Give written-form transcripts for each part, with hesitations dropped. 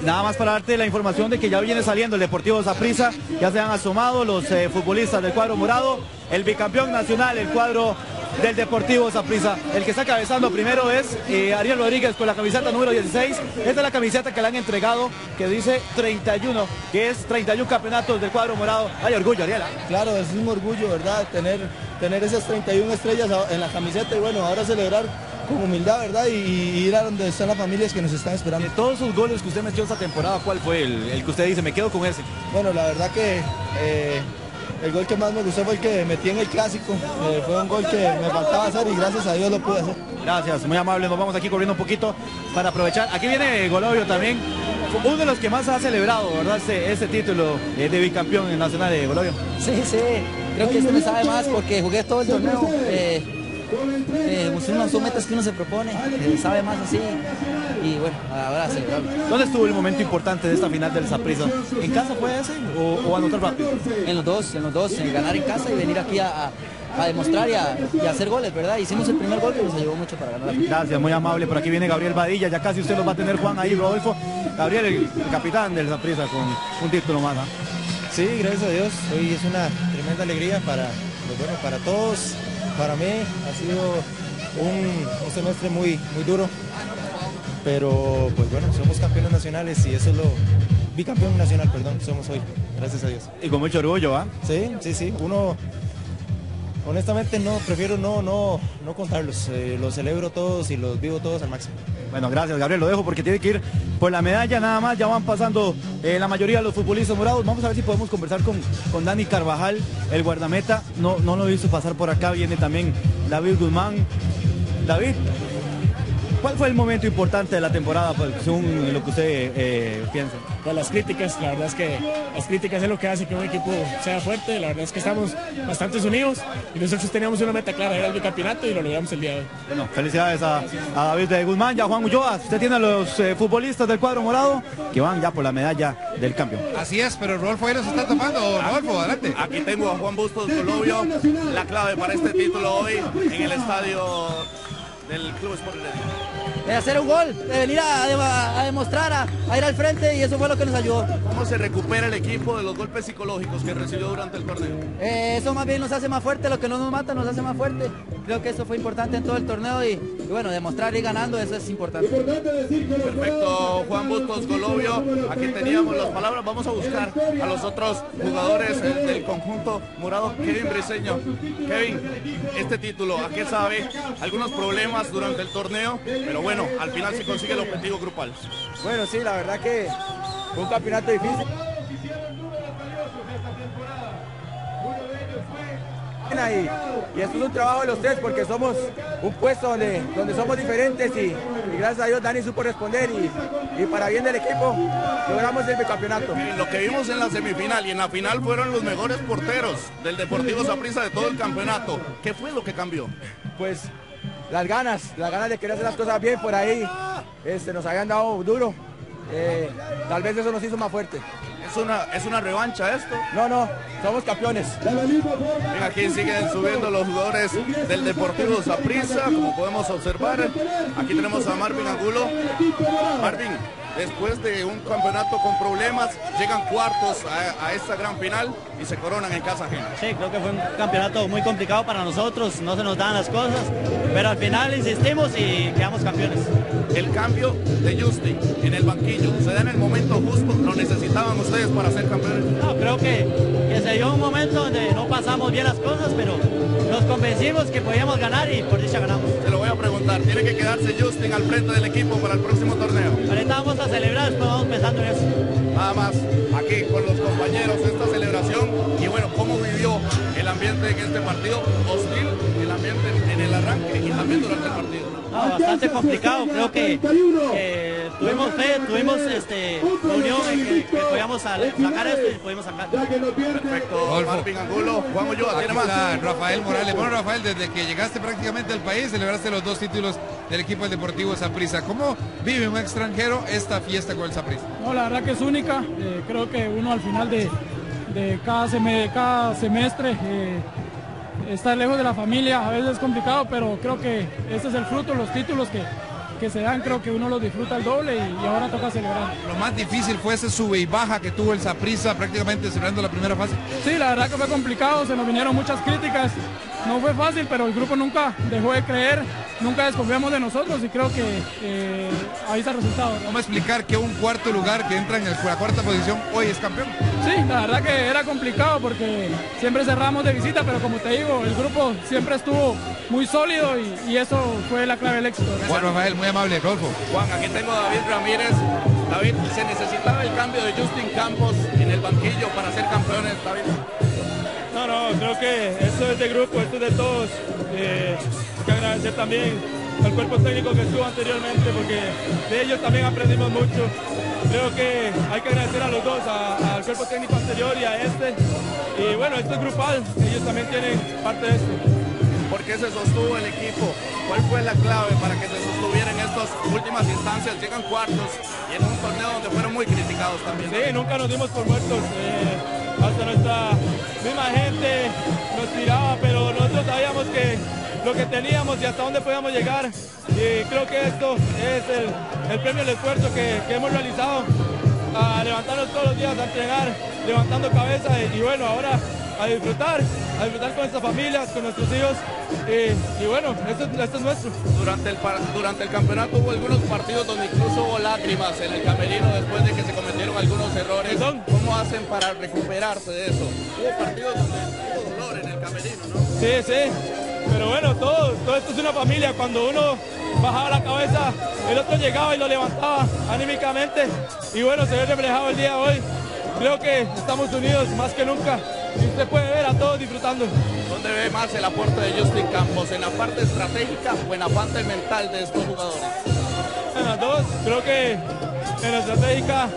nada más para darte la información de que ya viene saliendo el Deportivo Saprissa, ya se han asomado los futbolistas del cuadro morado, el bicampeón nacional, el cuadro del Deportivo Saprissa. El que está cabezando primero es Ariel Rodríguez con la camiseta número 16. Esta es la camiseta que le han entregado, que dice 31, que es 31 campeonatos del cuadro morado. Hay orgullo, Ariela. Claro, es un orgullo, ¿verdad? Tener esas 31 estrellas en la camiseta y bueno, ahora celebrar con humildad, ¿verdad? Y ir a donde están las familias que nos están esperando. De todos sus goles que usted metió esta temporada, ¿cuál fue el que usted dice, me quedo con ese? Bueno, la verdad que el gol que más me gustó fue el que metí en el clásico. Fue un gol que me faltaba hacer y gracias a Dios lo pude hacer. Gracias, muy amable. Nos vamos aquí corriendo un poquito para aprovechar. Aquí viene Golovio también, uno de los que más ha celebrado, ¿verdad? Este título de bicampeón nacional de Golovio. Sí, creo que me sabe más porque jugué todo el torneo. Son metas que uno se propone, sabe más así y bueno, ahora celebrarlo. ¿Dónde estuvo el momento importante de esta final del Saprissa? ¿En casa fue ese o anotar rápido? En los dos, ganar en casa y venir aquí a demostrar y a hacer goles, ¿verdad? Hicimos el primer gol que nos ayudó mucho para ganar. Gracias, muy amable. Por aquí viene Gabriel Badilla, ya casi usted lo va a tener, Juan, ahí, Rodolfo. Gabriel, el capitán del Saprissa con un título más, ¿eh? Sí, gracias a Dios. Hoy es una tremenda alegría para todos. Para mí ha sido un semestre muy duro, pero pues bueno, somos campeones nacionales y eso es bicampeón nacional, perdón, somos hoy, gracias a Dios. Y con mucho orgullo, ¿va? Sí, uno honestamente prefiero no contarlos, los celebro todos y los vivo todos al máximo. Bueno, gracias Gabriel, lo dejo porque tiene que ir por la medalla nada más, ya van pasando la mayoría de los futbolistas morados. Vamos a ver si podemos conversar con Dani Carvajal, el guardameta, no lo he visto pasar por acá, viene también David Guzmán. David, ¿cuál fue el momento importante de la temporada, pues, según lo que usted piensa? Pues las críticas, la verdad es que las críticas es lo que hace que un equipo sea fuerte, la verdad es que estamos bastante unidos y nosotros teníamos una meta clara, era el bicampeonato y lo logramos el día de hoy. Bueno, felicidades a David de Guzmán, ya Juan Ulloa, usted tiene a los futbolistas del cuadro morado que van ya por la medalla del campeón. Así es, pero Rodolfo ahí nos está tapando. Rodolfo, adelante. Aquí tengo a Juan Bustos Golovio, la clave para este título hoy en el estadio del Club Sport Heredia. De hacer un gol, de venir a demostrar, a ir al frente y eso fue lo que nos ayudó. ¿Cómo se recupera el equipo de los golpes psicológicos que recibió durante el torneo? Eso más bien nos hace más fuerte, lo que no nos mata nos hace más fuerte. Creo que eso fue importante en todo el torneo y bueno, demostrar y ganando, eso es importante. Perfecto, Juan Bustos Golovio, aquí teníamos las palabras, vamos a buscar a los otros jugadores del conjunto morado. Kevin Briceño, Kevin, este título, ¿a qué sabe? Algunos problemas durante el torneo, pero bueno, al final se consigue el objetivo grupal. Bueno, sí, la verdad que fue un campeonato difícil. Y esto es un trabajo de los tres porque somos un puesto donde somos diferentes y gracias a Dios Dani supo responder y para bien del equipo logramos el bicampeonato. Lo que vimos en la semifinal y en la final fueron los mejores porteros del Deportivo Saprissa de todo el campeonato. ¿Qué fue lo que cambió? Pues las ganas de querer hacer las cosas bien por ahí, nos habían dado duro, tal vez eso nos hizo más fuerte. ¿Es una revancha esto? No, somos campeones. Venga, aquí siguen subiendo los jugadores del Deportivo Saprissa, como podemos observar. Aquí tenemos a Marvin Angulo. Marvin, después de un campeonato con problemas, llegan cuartos a esta gran final y se coronan en casa ajena. Sí, creo que fue un campeonato muy complicado para nosotros, no se nos dan las cosas, pero al final insistimos y quedamos campeones. El cambio de Justin en el banquillo, ¿se da en el momento justo? ¿Lo necesitaban ustedes para ser campeones? No, creo que se dio un momento donde no pasamos bien las cosas, pero nos convencimos que podíamos ganar y por dicha ganamos. Se lo voy a preguntar, ¿tiene que quedarse Justin al frente del equipo para el próximo torneo? Ahorita vamos a celebrar, después vamos pensando en eso. Nada más, aquí con los compañeros esta celebración y bueno, ¿cómo vivió el ambiente en este partido? Hostil, el ambiente en el arranque y también durante el partido. No, bastante complicado, creo que tuvimos fe, tuvimos unión en que podíamos sacar esto y pudimos sacar. Perfecto, Marvin Angulo, Juan Ulloa, ¿tiene más? Rafael Morales. Bueno, Rafael, desde que llegaste prácticamente al país, celebraste los 2 títulos del equipo del Deportivo Saprissa. ¿Cómo vive un extranjero esta fiesta con el Saprissa? No, la verdad que es única. Creo que uno al final de cada semestre está lejos de la familia, a veces es complicado, pero creo que este es el fruto, los títulos que se dan, creo que uno los disfruta al doble y ahora toca celebrar. Lo más difícil fue ese sube y baja que tuvo el Saprissa prácticamente cerrando la primera fase. Sí, la verdad que fue complicado, se nos vinieron muchas críticas, no fue fácil, pero el grupo nunca dejó de creer, nunca desconfiamos de nosotros y creo que ahí está el resultado. ¿Cómo explicar que un cuarto lugar que entra en la cuarta posición hoy es campeón? Sí, la verdad que era complicado porque siempre cerramos de visita, pero como te digo, el grupo siempre estuvo muy sólido y eso fue la clave del éxito. Juan Rafael, muy amable, Rodolfo. Juan, aquí tengo a David Ramírez. David, ¿se necesitaba el cambio de Justin Campos en el banquillo para ser campeones, David? No, creo que esto es de grupo, esto es de todos. Hay que agradecer también al cuerpo técnico que estuvo anteriormente, porque de ellos también aprendimos mucho. Creo que hay que agradecer a los dos, al cuerpo técnico anterior y a este. Y bueno, esto es grupal, ellos también tienen parte de esto. ¿Por qué se sostuvo el equipo? ¿Cuál fue la clave para que se sostuviera en estas últimas instancias? Llegan cuartos y en un torneo donde fueron muy criticados también. Sí, nunca nos dimos por muertos. Hasta nuestra misma gente nos tiraba, pero nosotros sabíamos que lo que teníamos y hasta dónde podíamos llegar. Y creo que esto es el premio del esfuerzo que hemos realizado, a levantarnos todos los días, a entrenar, levantando cabeza y bueno, ahora a disfrutar con nuestras familias, con nuestros hijos y bueno, esto es nuestro. Durante el campeonato hubo algunos partidos donde incluso hubo lágrimas en el camerino después de que se cometieron algunos errores. ¿Cómo hacen para recuperarse de eso? Hubo partidos donde hubo dolor en el camerino, ¿no? Sí, pero bueno, todo esto es una familia. Cuando uno bajaba la cabeza, el otro llegaba y lo levantaba anímicamente y bueno, se ve reflejado el día de hoy. Creo que estamos unidos más que nunca y usted puede ver a todos disfrutando. ¿Dónde ve más el aporte de Justin Campos? ¿En la parte estratégica o en la parte mental de estos jugadores? En las dos, creo que en la estratégica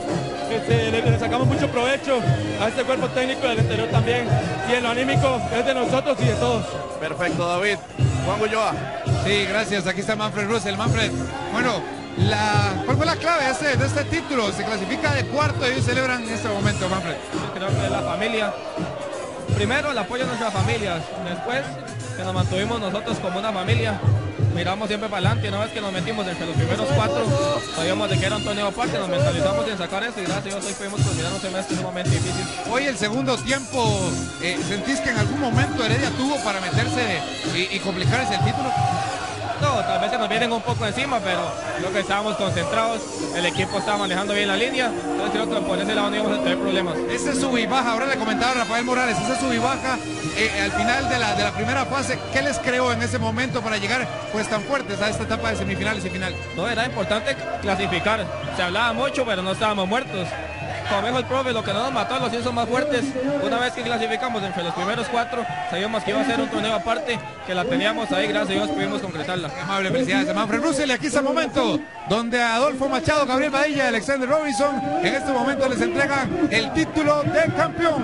le sacamos mucho provecho a este cuerpo técnico del interior también, y en lo anímico es de nosotros y de todos. Perfecto, David. Juan Ulloa. Sí, gracias. Aquí está Manfred Russell. Manfred, bueno, ¿cuál fue la clave de este título? Se clasifica de cuarto y hoy celebran en este momento, Manfred. Yo creo que la familia, primero el apoyo de nuestras familias, después que nos mantuvimos nosotros como una familia, miramos siempre para adelante. Una vez que nos metimos entre los primeros cuatro, sabíamos de que era un torneo aparte, nos mentalizamos en sacar eso y gracias a Dios hoy pudimos culminar un semestre sumamente difícil. Hoy el segundo tiempo, ¿sentís que en algún momento Heredia tuvo para meterse y complicarse el título? No, tal vez se nos vienen un poco encima, pero creo que estábamos concentrados, el equipo estaba manejando bien la línea, entonces creo que por ese lado no íbamos a tener problemas. Ese sub y baja, ahora le comentaba a Rafael Morales, ese sub y baja al final de la primera fase, ¿qué les creó en ese momento para llegar pues tan fuertes a esta etapa de semifinales y final? No, era importante clasificar, se hablaba mucho, pero no estábamos muertos. Como dijo el profe, lo que no nos mató los hizo más fuertes. Una vez que clasificamos entre los primeros cuatro, sabíamos que iba a ser un torneo aparte, que la teníamos ahí, gracias a Dios pudimos concretarla. Amable, felicidades a Manfred Russell. Y aquí está el momento donde Adolfo Machado, Gabriel Badilla y Alexander Robinson en este momento les entregan el título de campeón.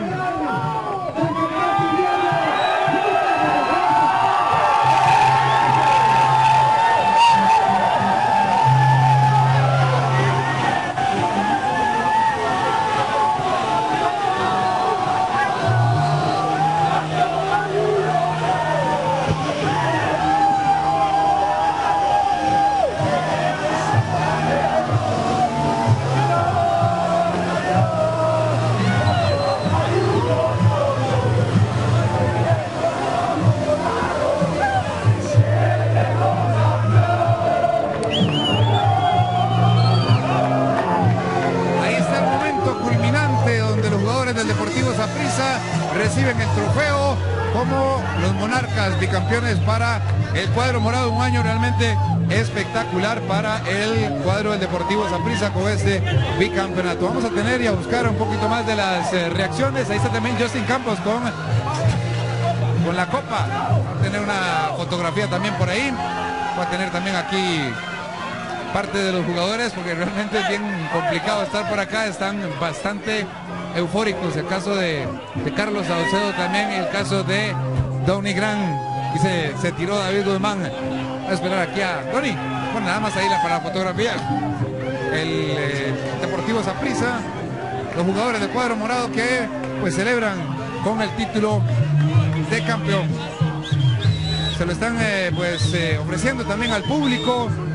Reciben el trofeo como los monarcas bicampeones para el cuadro morado. Un año realmente espectacular para el cuadro del Deportivo Saprissa con este bicampeonato. Vamos a tener y a buscar un poquito más de las reacciones. Ahí está también Justin Campos con la copa. Va a tener una fotografía también por ahí. Va a tener también aquí parte de los jugadores porque realmente es bien complicado estar por acá. Están bastante eufóricos, el caso de Carlos Saucedo también, y el caso de Donny Gran, y se tiró David Guzmán. Voy a esperar aquí a Donny, bueno, nada más ahí para la fotografía. El Deportivo Saprissa, los jugadores del cuadro morado que pues celebran con el título de campeón. Se lo están ofreciendo también al público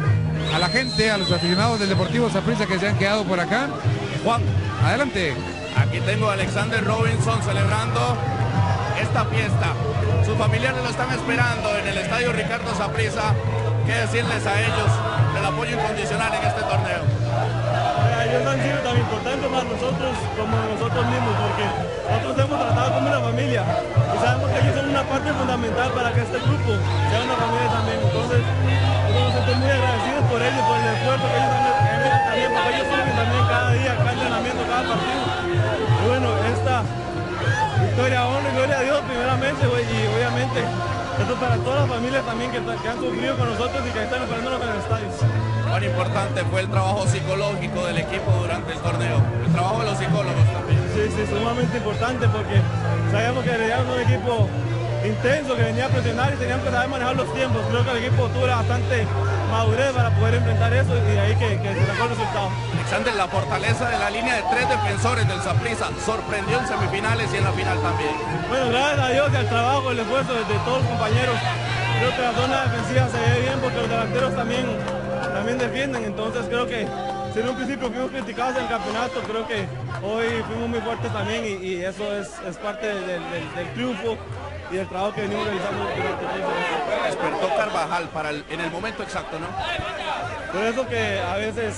a la gente, a los aficionados del Deportivo Saprissa que se han quedado por acá. Juan, adelante. Aquí tengo a Alexander Robinson celebrando esta fiesta. Sus familiares lo están esperando en el estadio Ricardo Saprissa. ¿Qué decirles a ellos del apoyo incondicional en este torneo? Ellos han sido tan importantes para nosotros como nosotros mismos, porque nosotros hemos tratado como una familia y sabemos que ellos son una parte fundamental para que este grupo sea una familia también. Entonces, nosotros nos sentimos muy agradecidos por ellos, por el esfuerzo que ellos han hecho también, porque ellos sufren también cada día, cada entrenamiento, cada partido. Y bueno, esta victoria, honra y gloria a Dios primeramente, y obviamente esto para todas las familias también que han sufrido con nosotros y que están esperándonos en el estadio. Cuán importante fue el trabajo psicológico del equipo durante el torneo, el trabajo de los psicólogos también. Sí, sumamente importante porque sabíamos que éramos un equipo intenso que venía a presionar y teníamos que saber manejar los tiempos. Creo que el equipo tuvo bastante madurez para poder enfrentar eso y de ahí que se sacó el resultado. Alexander, la fortaleza de la línea de 3 defensores del Saprissa sorprendió en semifinales y en la final también. Bueno, gracias a Dios y al trabajo, el esfuerzo de todos los compañeros, creo que la zona defensiva se ve bien porque los delanteros también defienden, entonces creo que si en un principio fuimos criticados en el campeonato, creo que hoy fuimos muy fuertes también y eso es parte del triunfo y del trabajo que venimos realizando durante todo el tiempo. Despertó Carvajal en el momento exacto, ¿no? Por eso que a veces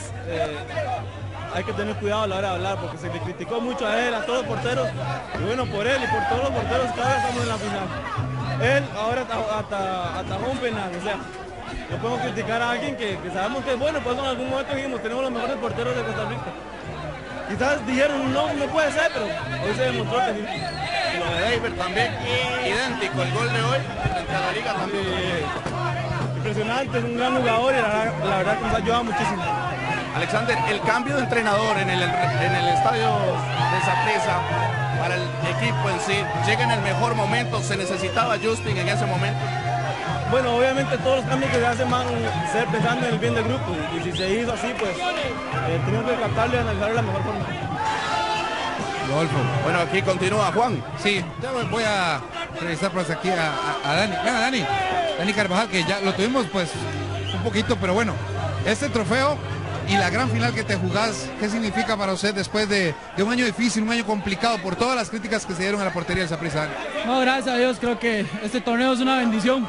hay que tener cuidado a la hora de hablar, porque se le criticó mucho a él, a todos los porteros, y bueno, por él y por todos los porteros cada vez estamos en la final. Él ahora atajó un penal, o sea, no podemos criticar a alguien que sabemos que es bueno, pues en algún momento dijimos, tenemos los mejores porteros de Costa Rica. Quizás dijeron, no puede ser, pero hoy se demostró que sí. Lo de David también, idéntico, el gol de hoy frente a la Liga también. Impresionante, es un gran jugador y la verdad que nos ha ayudado muchísimo. Alexander, el cambio de entrenador en el estadio de Saprissa para el equipo en sí, llega en el mejor momento, se necesitaba Justin en ese momento. Bueno, obviamente todos los cambios que se hacen van a ser pensando en el bien del grupo y si se hizo así, pues tenemos que captarlo y analizarlo de la mejor forma. Rodolfo. Bueno, aquí continúa Juan. Sí, ya voy a revisar pues aquí a Dani. Venga, Dani Carvajal, que ya lo tuvimos pues un poquito, pero bueno, este trofeo y la gran final que te jugás, ¿qué significa para usted después de un año difícil, un año complicado por todas las críticas que se dieron a la portería del Saprissa? No, gracias a Dios, creo que este torneo es una bendición.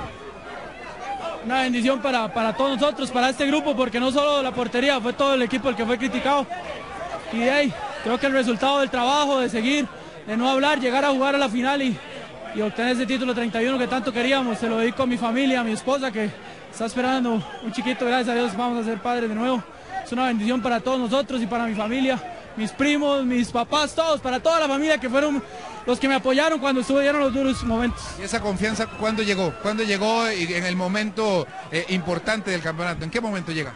Una bendición para todos nosotros, para este grupo, porque no solo la portería, fue todo el equipo el que fue criticado. Y de ahí, creo que el resultado del trabajo, de seguir, de no hablar, llegar a jugar a la final y obtener ese título 31 que tanto queríamos, se lo dedico a mi familia, a mi esposa que está esperando un chiquito, gracias a Dios vamos a ser padres de nuevo. Es una bendición para todos nosotros y para mi familia, mis primos, mis papás, todos, para toda la familia que fueron los que me apoyaron cuando estuvieron los duros momentos. ¿Y esa confianza cuándo llegó? ¿Cuándo llegó en el momento importante del campeonato? ¿En qué momento llega?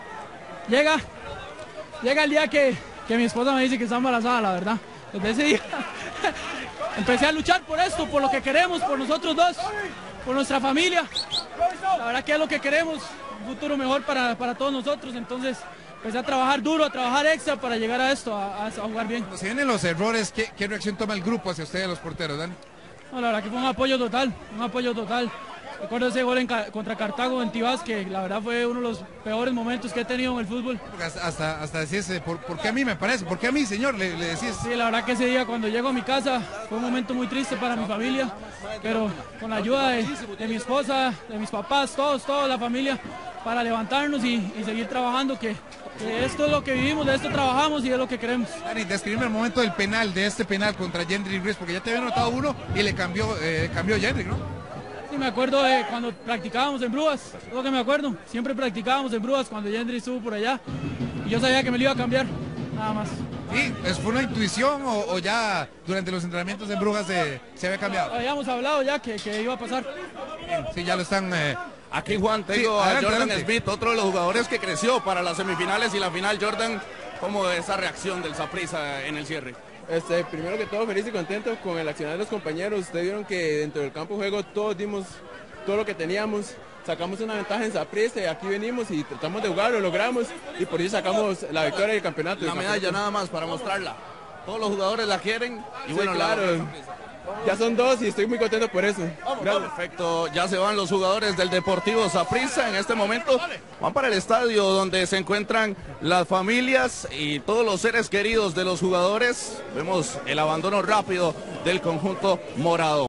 Llega el día que mi esposa me dice que está embarazada, la verdad. Desde ese día empecé a luchar por esto, por lo que queremos, por nosotros dos, por nuestra familia. La verdad que es lo que queremos, un futuro mejor para todos nosotros, entonces empecé a trabajar duro, a trabajar extra para llegar a esto, a jugar bien. Cuando se vienen los errores, ¿qué reacción toma el grupo hacia ustedes, los porteros, Dani? No, la verdad que fue un apoyo total. Recuerdo ese gol contra Cartago en Tibás, que la verdad fue uno de los peores momentos que he tenido en el fútbol. Hasta decís, ¿por qué a mí me parece? ¿Por qué a mí, señor? Le decís. Sí, la verdad que ese día cuando llego a mi casa fue un momento muy triste para mi familia, pero con la ayuda de mi esposa, de mis papás, toda la familia, para levantarnos y seguir trabajando, que esto es lo que vivimos, de esto trabajamos y es lo que queremos. Dani, describime el momento del penal, de este penal contra Jendrik Ruiz, porque ya te había anotado uno y le cambió Jendrik, ¿no? Sí, me acuerdo de cuando practicábamos en Brujas, es lo que me acuerdo, siempre practicábamos en Brujas cuando Jendrik estuvo por allá y yo sabía que me lo iba a cambiar, nada más. Sí, ¿fue una intuición o ya durante los entrenamientos en Brujas se había cambiado? Habíamos hablado ya que iba a pasar. Sí, ya lo están... Aquí Juan, tengo a Jordan Smith, otro de los jugadores que creció para las semifinales y la final. Jordan, ¿cómo esa reacción del Saprissa en el cierre? Primero que todo, feliz y contento con el accionar de los compañeros. Ustedes vieron que dentro del campo de juego todos dimos todo lo que teníamos. Sacamos una ventaja en Saprissa y aquí venimos y tratamos de jugar, lo logramos y por eso sacamos la victoria del campeonato. Una medalla nada más para mostrarla. Todos los jugadores la quieren y sí, bueno, claro. ya son 2 y estoy muy contento por eso. Perfecto, ya se van los jugadores del Deportivo Saprissa. En este momento van para el estadio donde se encuentran las familias y todos los seres queridos de los jugadores. Vemos el abandono rápido del conjunto morado.